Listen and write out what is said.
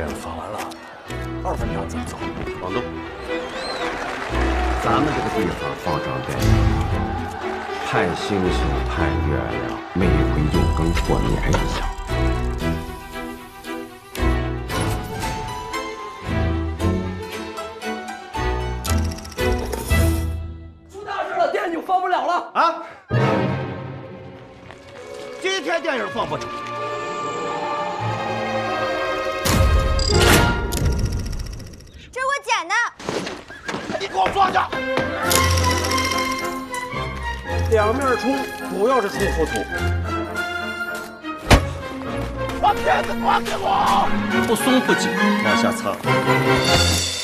影放完了，2分钟就走。 往东。 咱们这个地方放张电影，盼星星盼月亮，每回就跟过年一样。 出大事了，电影放不了了啊！今天电影放不了。 这是我剪的， 你给我放下！ 两面冲，主要是冲后头。 把片子还给我！ 不松不紧，往下擦。